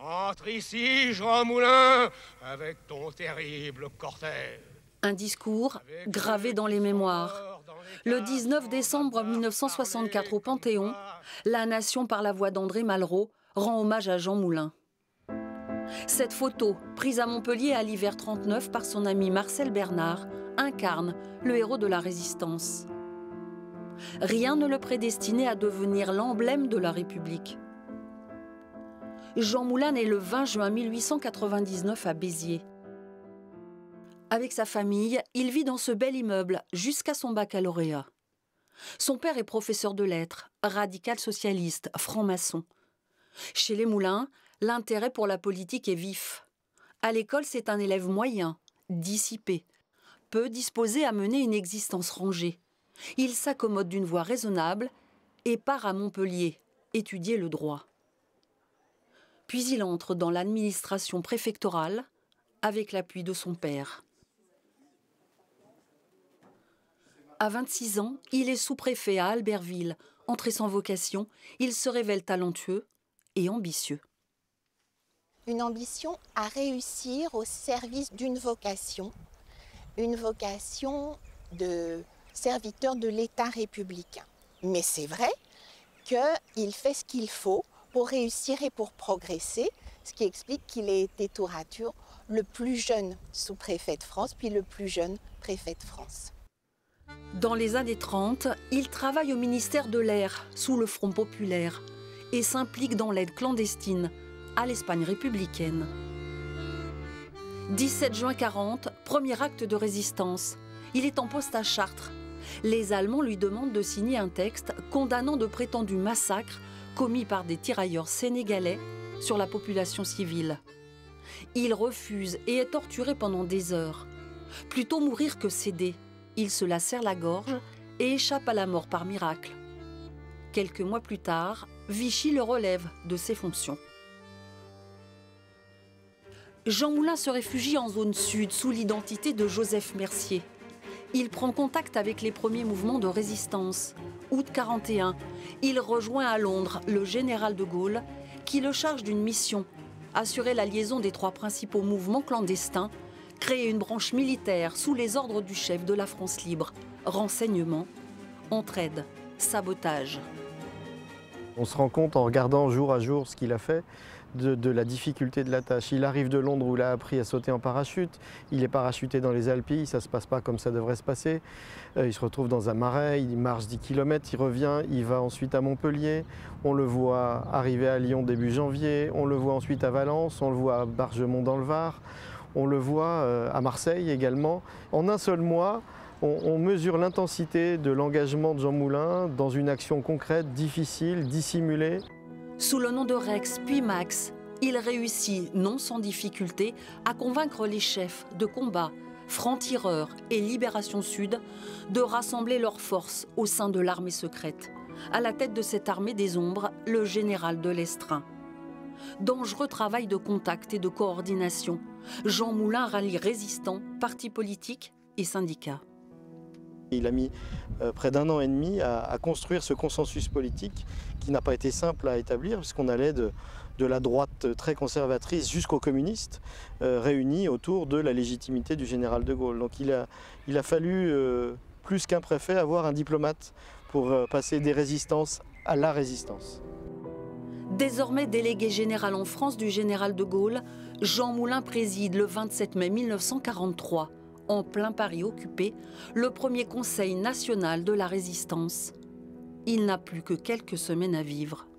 Entre ici, Jean Moulin, avec ton terrible cortège. Un discours gravé dans les mémoires. Le 19 décembre 1964 au Panthéon, la Nation, par la voix d'André Malraux, rend hommage à Jean Moulin. Cette photo, prise à Montpellier à l'hiver 39 par son ami Marcel Bernard, incarne le héros de la Résistance. Rien ne le prédestinait à devenir l'emblème de la République. Jean Moulin est le 20 juin 1899 à Béziers. Avec sa famille, il vit dans ce bel immeuble jusqu'à son baccalauréat. Son père est professeur de lettres, radical socialiste, franc-maçon. Chez les Moulins, l'intérêt pour la politique est vif. À l'école, c'est un élève moyen, dissipé, peu disposé à mener une existence rangée. Il s'accommode d'une voie raisonnable et part à Montpellier étudier le droit. Puis il entre dans l'administration préfectorale avec l'appui de son père. À 26 ans, il est sous-préfet à Albertville. Entré sans vocation, il se révèle talentueux et ambitieux. Une ambition à réussir au service d'une vocation, une vocation de serviteur de l'État républicain. Mais c'est vrai qu'il fait ce qu'il faut pour réussir et pour progresser, ce qui explique qu'il ait été tour à tour le plus jeune sous-préfet de France, puis le plus jeune préfet de France. Dans les années 30, il travaille au ministère de l'Air, sous le Front populaire, et s'implique dans l'aide clandestine à l'Espagne républicaine. 17 juin 40, premier acte de résistance. Il est en poste à Chartres. Les Allemands lui demandent de signer un texte condamnant de prétendus massacres commis par des tirailleurs sénégalais sur la population civile. Il refuse et est torturé pendant des heures. Plutôt mourir que céder, il se lacère la gorge et échappe à la mort par miracle. Quelques mois plus tard, Vichy le relève de ses fonctions. Jean Moulin se réfugie en zone sud sous l'identité de Joseph Mercier. Il prend contact avec les premiers mouvements de résistance. Août 41, il rejoint à Londres le général de Gaulle qui le charge d'une mission, assurer la liaison des trois principaux mouvements clandestins, créer une branche militaire sous les ordres du chef de la France libre, renseignement, entraide, sabotage. On se rend compte en regardant jour à jour ce qu'il a fait de la difficulté de la tâche. Il arrive de Londres où il a appris à sauter en parachute, il est parachuté dans les Alpilles, ça ne se passe pas comme ça devrait se passer. Il se retrouve dans un marais, il marche 10 km, il revient, il va ensuite à Montpellier, on le voit arriver à Lyon début janvier, on le voit ensuite à Valence, on le voit à Bargemont dans le Var, on le voit à Marseille également. En un seul mois, on mesure l'intensité de l'engagement de Jean Moulin dans une action concrète, difficile, dissimulée. Sous le nom de Rex puis Max, il réussit, non sans difficulté, à convaincre les chefs de combat, francs-tireurs et Libération Sud, de rassembler leurs forces au sein de l'armée secrète. À la tête de cette armée des ombres, le général de Lestrin. Dangereux travail de contact et de coordination. Jean Moulin rallie résistants, partis politiques et syndicats. Il a mis près d'un an et demi à construire ce consensus politique qui n'a pas été simple à établir puisqu'on allait de la droite très conservatrice jusqu'aux communistes réunis autour de la légitimité du général de Gaulle. Donc il a fallu plus qu'un préfet avoir un diplomate pour passer des résistances à la résistance. Désormais délégué général en France du général de Gaulle, Jean Moulin préside le 27 mai 1943, en plein Paris occupé, le premier Conseil national de la résistance. Il n'a plus que quelques semaines à vivre.